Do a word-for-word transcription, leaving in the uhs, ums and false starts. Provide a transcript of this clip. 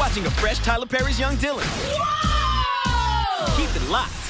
watching a fresh Tyler Perry's Young Dylan. Whoa! Keep it locked